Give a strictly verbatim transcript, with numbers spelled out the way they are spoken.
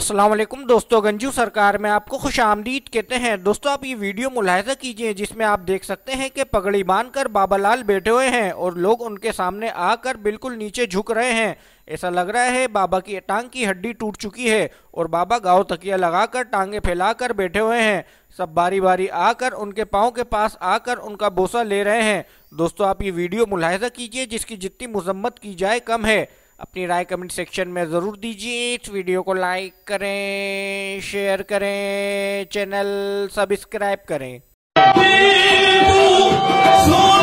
अस्सलाम वालेकुम दोस्तों, गंजू सरकार में आपको खुश आमदीद कहते हैं। दोस्तों, आप ये वीडियो मुलाहिजा कीजिए जिसमें आप देख सकते हैं कि पगड़ी बांधकर बाबा लाल बैठे हुए हैं और लोग उनके सामने आकर बिल्कुल नीचे झुक रहे हैं। ऐसा लग रहा है बाबा की टांग की हड्डी टूट चुकी है और बाबा गाँव तकिया लगाकर टांगे फैलाकर बैठे हुए हैं। सब बारी बारी आकर उनके पाँव के पास आकर उनका बोसा ले रहे हैं। दोस्तों, आप ये वीडियो मुलाहिजा कीजिए, जिसकी जितनी मजम्मत की जाए कम है। अपनी राय कमेंट सेक्शन में ज़रूर दीजिए। इस वीडियो को लाइक करें, शेयर करें, चैनल सब्सक्राइब करें।